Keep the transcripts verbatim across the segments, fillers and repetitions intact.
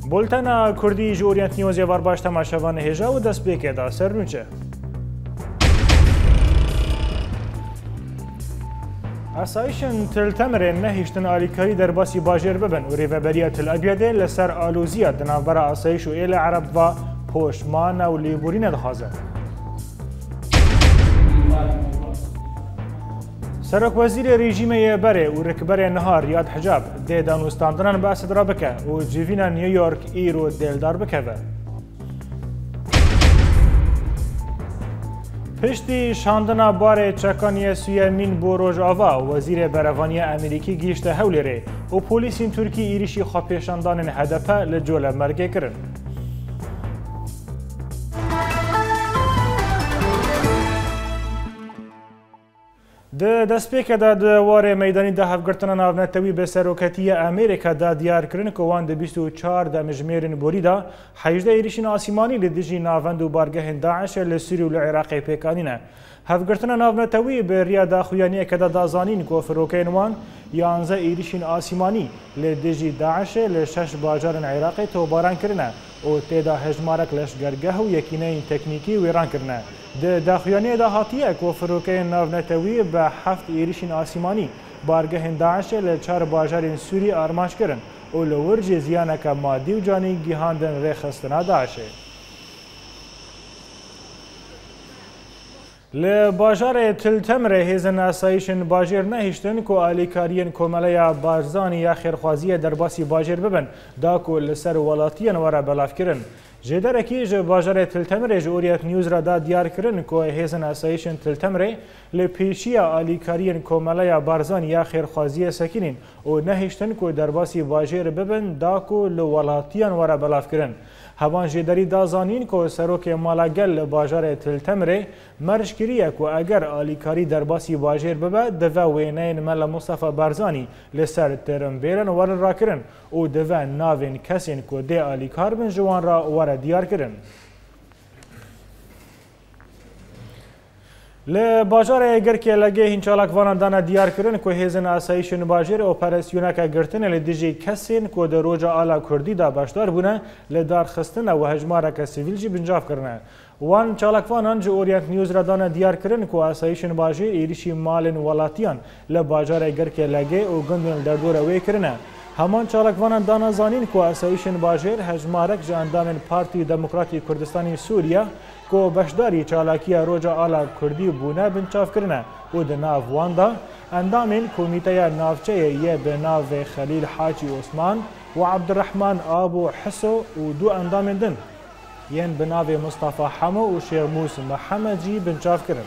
بولتنا کردی جوریت نیوزی وارباش تماشاوان هجا و دست بیکه دا سر نوچه. اسایشن تل تمرین نهیشتن آلیکاری در باسی باجر ببن و ریوبریا تل ابیاده لسر آلوزیا دنابرا اسایش و ایل عرب و پوشمان و لیبورین دخوازه. سرک وزیر رژیم بره و رکبر نهار ریاد حجاب ده دانوستاندنان باسد را بکه و جیوین نیویورک ایرو دلدار بکه و پشتی شاندنا بار چکانی سوی مین بو روژ آوا وزیر بروانی امریکی گیشته هولی ره و پولیسین ترکی ایریشی خواه هدفه لجول مرگه کرن. د دەستپێکە دا دووارێ مەیدانی داهەفگرتنە ناونەتەوی بە سەرۆکەتیە ئەمریکادا دیارکردن کە وان دە بیست و چوار دەمژمێرن بۆریدا حەیژدە عێریشین ئاسیمانی لە دژی ناوەند و بارگەهێن داعشە لە سووری و لە عێراقی پێکانینە. هەفگرتنە ناونەتەوی بە ڕیا داخویانیەکەدا دازانین کۆ فرۆکەین وان یانزە عێریشین ئاسیمانی لە دژی داعشە لە شەش باجارن عێراقی تۆبارانکردنە و تێدا هەژمارەك لەشگەرگەه و یەکینەین تەکنیکی وێرانکردنە. د داخویانیەدا هاتیە کۆ فرۆکەین ناونەتەوی بە حەفت عێریشین ئاسیمانی بارگەهێن داعشە لە چار باژارên سووری ئارمانجکردن و لە ورجێ زیانەکە مادی و جانی گیهاندن ڕێخستنا داعشێ. ل باجار تل تمره هیزن اسایشن باجر نهیشتن کو آلیکاریین کوملیا بارزانی یا خیرخوازی در باسی باجر ببن دا کو لسر ولاتیان ورا بلاف کرن. جدرکی ج باجار تل تمره جوریت نیوز را دا دیار کرن کو هیزن اسایشن تل تمره ل پیشیا آلیکاریین کوملیا بارزانی یا خیرخوازی سکینین و نهیشتن کو در باسی باجر ببن دا کو لولاتیان ورا بلاف کرن. هوان جدری دازانین که سروک مالاگل باجار تل تمره مرشکریه که اگر آلیکاری در باسی باجر ببه دوه وینین مل مصطفى بارزانی لسر ترم بیرن ور را کرن و دوه ناوین کسین که ده آلیکار بن جوان را ور دیار کرن. ل باجار گرکی لگه هنچالک وانان دانا دیار کرن که هیزن اسایشن باجر اپراسیونه که گرتن لدیجی کسین که در روجا آلا کردی دا باشدار بونه لدار خستن و هجماره که سیویل جی بنجاف کرنه. وان چالک وانان جو اورینت نیوز را دانا دیار کرن که اسایشن باجر ایریشی مالن ولاتیان ل باجار گرکی لگه و گندن در دور وی کرنه. همان چالکوانان دانا زانین که اسایشن باجر هجمارک جه اندامن پارتی دموکراتی کردستانی سوریا که بشداری چالاکی روجا آلا کردی بونه بنچاف کرنه و ده ناو واندا اندامن کمیته ناوچه یه به ناو خلیل حاجی عثمان و عبدالرحمن آبو حسو و دو اندامن دن ین به ناو مصطفى حمو و شیخ موس محمد جی بنچاف کرن.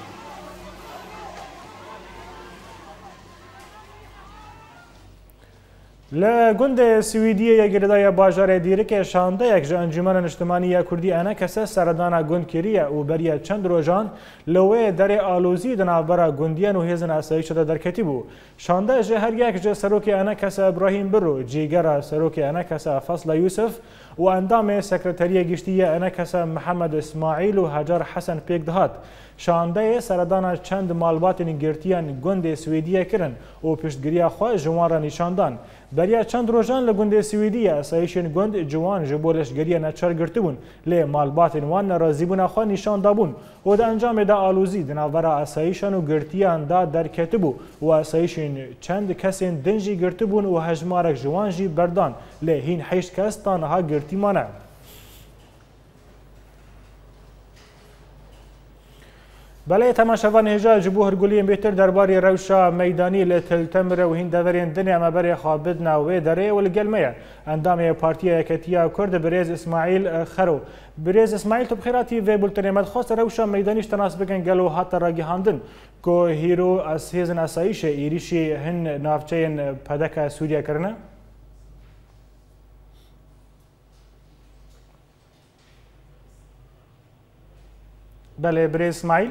لگند سویدیه گردای باجار دیرک شانده یک انجمن اجتماعی کردی انا کسا سردانا گند کریه و بریا چند روزان لوه در آلوزی دنابرا گندیان و هیزن اسایی شده در کتیبو. شانده جه هر یک جه سروک انا کسا ابراهیم برو جیگر سروک انا کسا فصل یوسف و اندام سکرتریه گشتیه انا کسا محمد اسماعیل و هجر حسن پیک دهات. شانده سردانا چند مالبات گرتیان گند سویدیه کرن و پشتگیری خواه جوان را نشاندان. بریا چند روزان لگند سویدیه اسایشن گند جوان جبولش گریه نچار گرته بون لی مالبات وان نرازی بون خواه نشان دابون و ده انجام دا آلوزی دناورا اسایشن و گرتیان دا در کتبو و اسایشن چند کسین دنجی گرته بون و هجمارک جوان جی بردان لی هین حیشت کس تانها گرتی مانه. بله تماشاوان هجا جبو هرگولیم بهتر درباره روشا میدانی لتل تمره و هین دورین دنیا مبر خوابد ناوی داره و لگلمه اندام پارتی یکتیا کرد بریز اسماعیل خرو. بریز اسماعیل تو بخیراتی و بولتنیمت خواست روشا میدانیش تناس بکن گلو حتی را گهاندن که هیرو از هیزن اسایش ایریشی هن نافچه پدک سوریا کرنه؟ بله بریز اسماعیل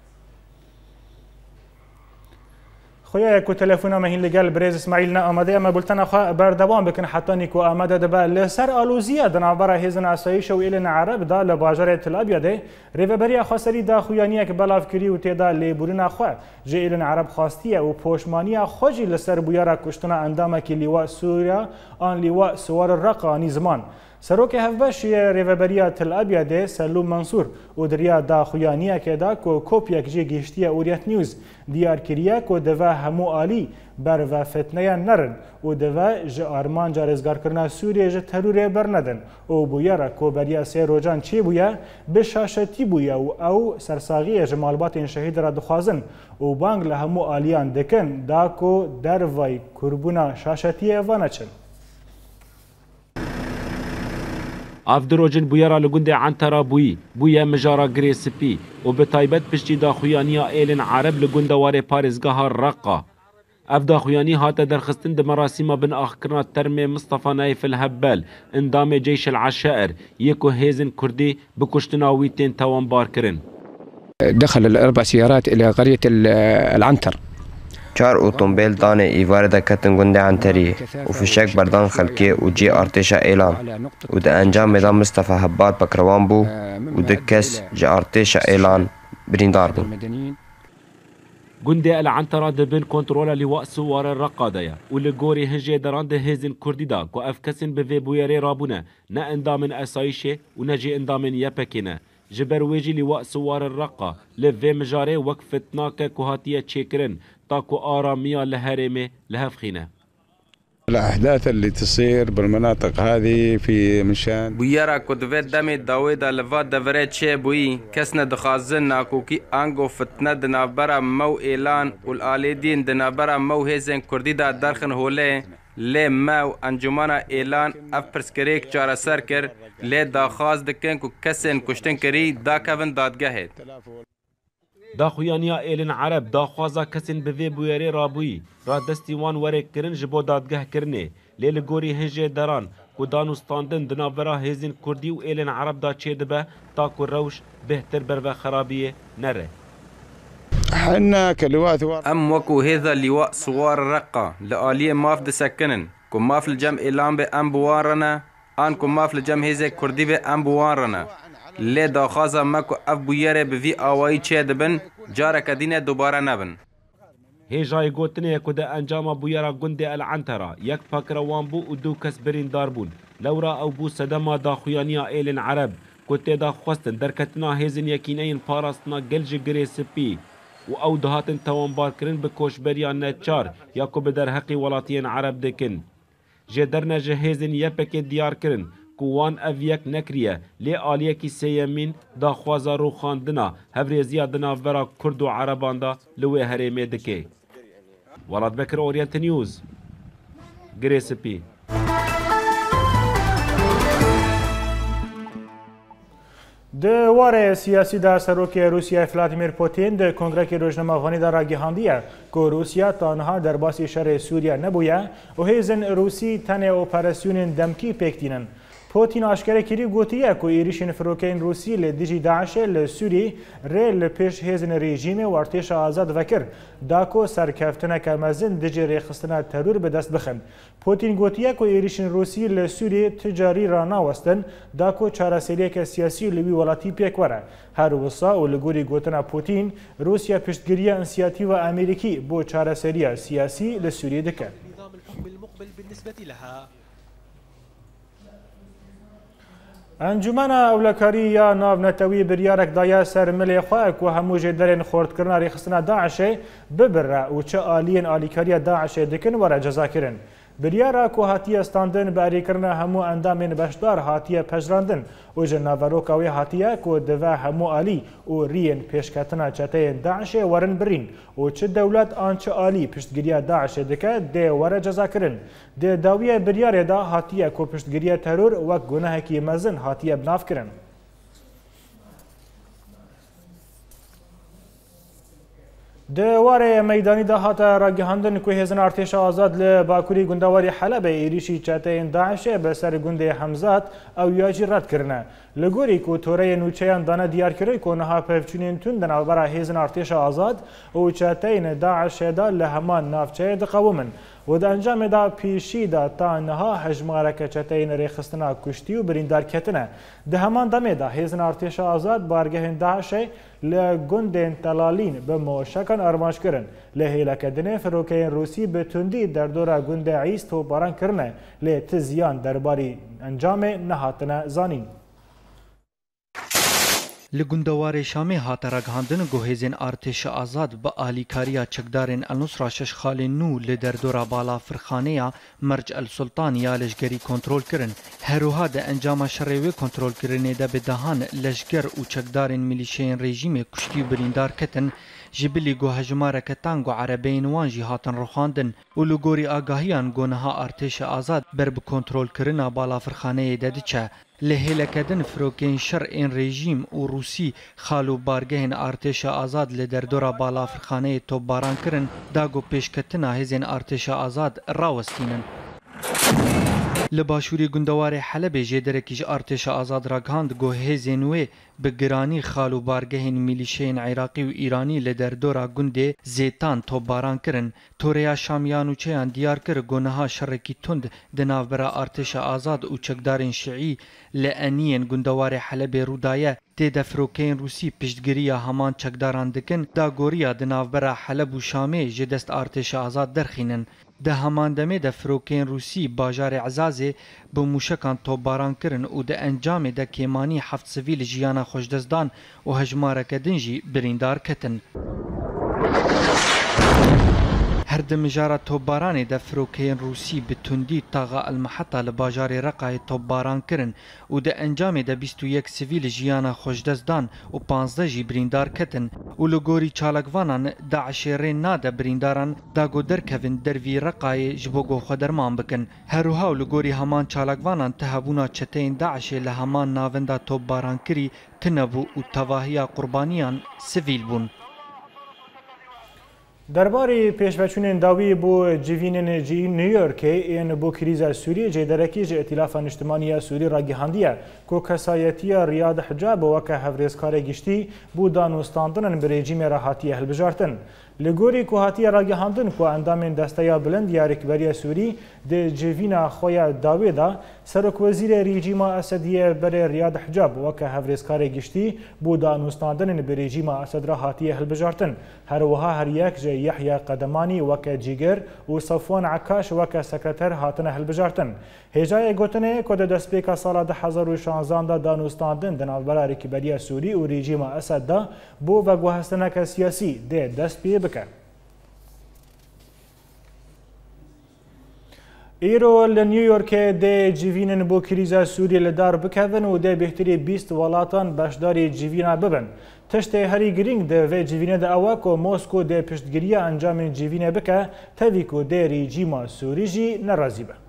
خویا کو تلفن ما هین لگل بریز اسماعیل نه آمده اما بولتن خو بردوام بکن حتی نیکو آمده دبا لسر آلوزیه دنابرا هیزن اسایش و ایلن عرب دا لباجار تل ابیاده ریوبریا خاصری دا خویانیه که بلاف کری و تیدا لیبورین خو جه ایلن عرب خواستیه و پوشمانی خوجی لسر بویارا کشتنا اندامه که لیوا سوریا آن لیوا سوار رقا زمان سەرۆکی هەفبەشیە ڕێڤەبەریە تل ئەبیادێ سەلوم منسوور و دریا داخویانیەکێدا کۆ کۆپیەک جێ گەیشتیە ئوریەت نیوز دیارکریە کۆ دەڤە هەموو ئالی بەرڤە فتنەیان نەرن و دەڤە ژە ئارمانجا ڕێزگارکردنا سووریێ ژە تەرورێ بەرنەدەن و بویەرە کۆبەریە سێ ڕۆژان چێ بووە بشاشەتی بووە و ئەو سەرساغیە ژە ماڵباتên شەهیدرا دخوازن و بانگ لە هەموو ئالیان دەکەن داکۆ دەرڤای کوربوونا شاشەتیە ڤانەچن. ئافدرۆجن بویەرا لە گوندێ عنتەرا بووی بوویە مژارا گرێ سپی و بە تایبەت پشتی داخویانیا ئێلن عەرەب لە گوندەوارێ پارێزگەها ڕەقا. ئەف داخویانی هاتە دەرخستن دە مەراسیمە بن ئاخکردنا تەرمێ مستەفا نایف الهەبەل ئەندامێ جەیش العەشائر یەک و هێزن کوردی بکوشتنا وی تێن تاوانبارکردن. دخل الأربع سيارات إلى قرية العنتر. چار اوتومبیل دانه ایوار دا کتن گنده عنتری و فشک بردان خلکی و جی ارتشا اعلان و دا انجام میدان مصطفى هبات بکروان بو و دا کس جی ارتشا اعلان بریندار بو. گنده العنترا دبن کنترولا لواء سوار الرقادية ولگوری هنجي دران ده هزن كردي دا كو افكسن بفي بويري رابونه نا اندامن اسايشه و نجي اندامن يبكينه جبر ويجي لواء سوار الرقا لفي مجاري وقفتناك كوهاتية تشيكرن تاكو آرامية لهرمي لهفخينة. الأحداث اللي تصير بالمناطق هذه في مشان بويرا كدفت دمي داويدا لفات دفريت شي بوي كسنا دخازن ناكوكي انغو فتنة دنابرا مو اعلان والآليدين دنابرا مو هيزن كردي دا درخن هولي لي ماو انجمانا اعلان اف پرسکریک چارە سەر کرد لێ داخواز دکن کو کەسێن کوشتن کردی داکەون دادگەهێت. داخویانیا ئێلن عەرەب داخوازا کەسێن بڤێ بویەرێ ڕابووی ڕادەستی وان وەرێکردن ji بۆ دادگەهکردنê لێ li gorî hêjê deran ku danûstandin di navbera hêzên Kurdî û êlên Erebda çê dibe ta ku rewş bêhtir berve xerabiyê nere. حنا كلواء ثوار ام وكو هذا لواء صوار الرقة لآلية ماف دسكنن كو ماف الجم إعلام بي ام بوارنا ان كو ماف الجم هيزة كردي بي ام بوارنا لي داخازا مكو اف بويره بفي آوائي چه دبن جارك دينه دوباره نبن. هێژای گوتنەیە ku de encama bûyera gundê el-Enterê yek pakirawan bû û du kes birîndar bûn. Lewra ew bû sedema daxuyaniya êlên Ereb ku têda xwestin derketina hêzên yekîneyên parastina gel ji girê spî û ew dihatin tawanbarkirin bi koçberiya neçar ya ku bi derheqî welatiyên Ereb dikin. Jê derne ji hêzên yepekê diyarkirin ku wan ev yek nekiriye lê aliyekî sêyemîn daxwaza rûxandina hevrêziya di navbera Kurd û Ereban da li wê herêmê dike. Welat Bekir, Orient News, Girê Spî. Di warê siyasî da Serokê Rûsyayê Vladimir Putin di Kongrekê Rojnamavanî da ragihandiye ku Rûsya tanha derbasî şerê Sûriya nebûye û hêzên Rûsî tenê operasyonên demkî pêk dînin. Putin aşkere kirî gotiye ku êrişên firokeyên Rûsî li dijî Daişê li Sûrî rê li pêş hêzên rejîmê û artêşa azad vekir da ku serkeftineke mezin dijî rêxistina terûr bi dest bixin. Putin gotiye ku êrişên Rûsî li Sûrî ticarî ranawestin da ku çareseriyeke siyasî li wî welatî pêk were. Her wisa û li gorî gotina Putin, Rûsya piştgiriya înisiyatîva Amerîkî bo çareseriya siyasî li Sûrî dike. انجمن اولکاری یا ناونتوی بریارک دایا سر ملی خواه که همو جدرین خوردکرنا ریخستنا داعشه ببره و چه آلین آلیکاری داعشه دکن وره جزا کرن. بریارا که هاتی استاندن باری کرنا همو اندامین بشدار هاتی پجراندن و جناوروکاوی هاتیه که دوه همو آلی و رین پیشکتنا چتین داعشه ورن برین و چه دولت آنچه آلی پشتگیری داعشه دکه ده وره جزا کرن. ده داویه بریاره دا هاتیه که پشتگیری ترور و گناه کی مزن هاتیه بناف کرن. دواره میدانی ده هاتا راگهاندن که هزن ارتش آزاد ل باکوری گندواری حلب ایریشی چاتین داعش به سر گنده حمزات او یاجی رد کرنه لگوری که توره نوچیان دانه دیار کری که نها پفچونین تون دنابرا هزن ارتش آزاد او چاتین داعش دا لهمان نافچه دقومن و د ئەنجامێ دا پیشیدا تا نەها هەژمارەکە چەتەی نەرێخستنا کوشتی و بریندارکەتنە di heman demê de hêzin artêşa azad bargehên Daişê li gundên Telalîn bi moşekan armanc kirin. Lê hêlekedinê firokeyên Rûsî bi tundî derdora gundê Îs topbaran kirine lê ti ziyan derbarî encamê nehatine zanîn. Li gundewarê Şamê hate ragihandin guhêzên artêşa azad bi alîkariya çekdarên El-Nusra şeş xalên nû li derdora balafirxaneya Merc el-Sultan ya leşgerî kontrol kirin. Herûha de encama şerê wê kontrolkirinê de bi dehan leşger û çekdarên milîşeyên rejîmê kuştî û birîndar ketin ji bilî got hejmareke tang û erebeyên wan jî hatin rixandin û li gorî agahiyan goneha artêşa azad ber bi kontrolkirina balafirxaneyê de diçe. Li hêlekedin firokeyên şer ên rejîm û Rûsî xal û bargehên artêşa azad li derdora balafirxaneyê topbaran kirin da got pêşketina hêzên artêşa azad rawestînin. Li başûrê gundewarê Helebê jê derekî ji artêşa azad ragihand got hêzên wê bi giranî xal û bargehên milîşeyên Iraqî û Îranî li derdora gundê Zêtan topbaran kirin. Toreya Şamiyan û Çeyan diyar kir goneha şerekî tund di navbera artêşa azad û çekdarên Şiî li Eniyên gundewarê Helebê rûdaye têde firokeyên Rûsî piştgiriya heman çekdaran dikin da goriya di navbera Heleb û Şamê ji dest artêşa azad derxînin. Di heman demê de firokeyên Rûsî bajarê Ezazê bi mûşekan topbaran kirin û di encamê de kêmanî heft sivîl jiyana xweşdestdan û hejmareke din jî birîndar ketin. Her di mijara topbaranê de firokeyên Rûsî bi tundî taxa Elmeheta li bajarê Reqayê topbaran kirin û di encamê de bîst û yek sivîl jiyana xweşdestdan û panzdeh jî birîndar ketin û li gorî çalakvanan Daişê rê nade birîndaran da got derkevin dervî Reqayê ji bo got xwe derman bikin. Herûha û li gorî heman çalakvanan tihebûna çeteyên Daişê li heman navenda topbaran kirî tinebû û tevahiya qurbaniyan sivîl bûn. Derbarê pêşveçûnên dawî bû civînên Newyorkê ên bû krîza Sûriyê cêderekî ji Îtilâfa Niştimaniya Sûrî ragihandiye ku kesayetiya Riyad Hicab weke hevrêzkarê giştî bû danûstandinên bi rejîmê re hatiye hilbijartin. Li gorî ku hatiye ragihandin ku endamên desteya bilind ya Rêkberiya Sûrî di civîna xwe ya dawê da Serokwezîrê rejîma Esediyê berê Riyad Hicab weke hevrêzkarê giştî bû danûstandinên bi rejîma Esed re hatiye hilbijartin. Her wiha her yek ji Yehya Qedemanî weke cîgir û Safwan Ekaş weke sekreter hatine hilbijartin. Hêjayê gotinê ku di destpêka sala di hezar û şanzan da danûstandin di navbera Rêkberiya Sûrî û rejîma Esed da bû veguhestineke siyasî dê dest pê bike. Îro li New Yorkê dê civînên bû krîza Sûriyê li dar bikevin û dê bêhtirî bîst welatan beşdarî civîna bibin. Tiştê herî girîng di vê civînê de ew e ku Mosko dê piştgiriya encamên civînê bike tevî ku dê rejîma Sûrî jî nerazî be.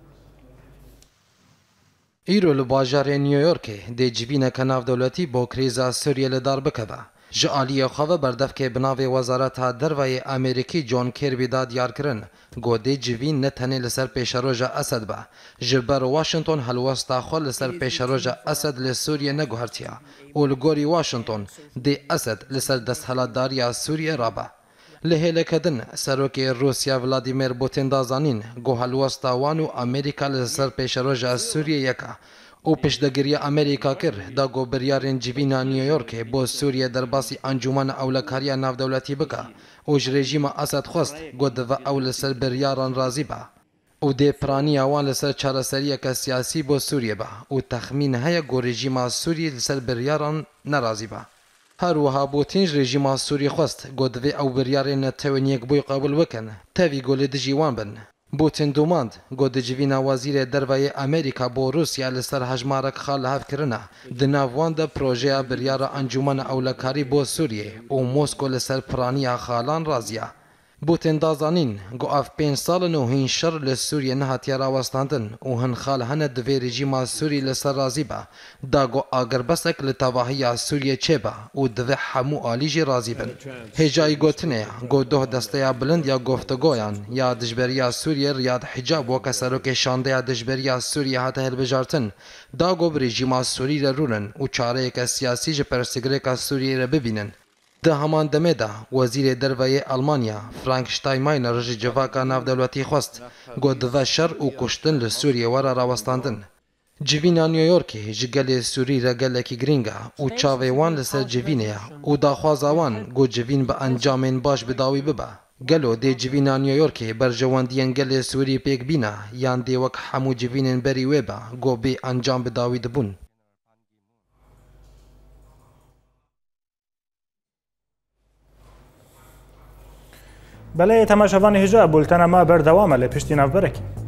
Îro li bajarê New Yorkê dê civîneke navdewletî bo krîza Sûriyê li dar bikeve. Ji aliyê xwe ve berdevkê bi navê Wezareta Derveyê Amerîkî John Kirby da diyar kirin got dê civîn ne tenê li ser pêşeroja Esed be. Ji ber Washington helwesta xwe li ser pêşeroja Esed li Sûriyê neguhertiye û li gorî Washington dê Esed li ser desthilatdariya Sûriyê rabe. Li hêlekedin serokê Rûsya Vladimir Putin da zanîn got helwesta wan û Amerîka li ser pêşeroja Sûriyê yek e. û piştgiriya Amerîka kir da got biryarên civîna New Yorkê bo Sûriyê derbasî encûmena ewlekariya navdewletî bike û ji rejîma Esed xwest got divê ew li ser biryaran razî be û dê piraniya wan li ser çareseriyeke siyasî bo Sûriyê be û texmîn heye got rejîma Sûriyê li ser biryaran nerazî be. Her wiha Putin ji rejîma Sûrî xwest got divê ew biryarên netewên yekbûyî qebûl bikin tevî got li dijî wan bin. Putin domand got di civîna Wezîrê Derveyê Amerîka bo Rûsya li ser hejmarek xal hevkirine di nav wan de projeya biryara encûmena ewlekarî bo Sûriyê û Mosko li ser piraniya xalan raziye. Putin da zanîn got ev pênc salin û hîn şer li Sûriyê nehatiye rawestandin û hin xal hene di vê rejîma Sûrî li ser razî be da got agirbesek li tevahiya Sûriyê çêbe û divê hemû alî jî razî bin. Hêjayî gotinê got doh desteya bilind ya goftegoyan ya dijberiya Sûriyê Riyad Hicab weke serokê şandeya dijberiya Sûriyê hate hilbijartin da got bi rejîma Sûrî re rûnin û çareyeke siyasî ji pirsgirêka Sûriyê re bibînin. ده همان دمه ده وزیر دروی آلمانیا فرانک شتاینمایر ji civaka navdewletî xwest got dive şer û kuştin li Sûriyê were rawestandin. Civîna New Yorkê ji gelê Sûrî re gelekî girîng e û çavê wan li ser civînê ye û daxwaza wan got civîn bi encamên baş bi dawî bibe. Gelo dê civîna New Yorkê berjewendiyên gelê Sûrî pêk bîne yan dê wek hemû civînên berî wê be got bê encam bi dawî dibûn. بله تماشاوان هجا بولتنا ما بردوامه لپشتی ناف برکی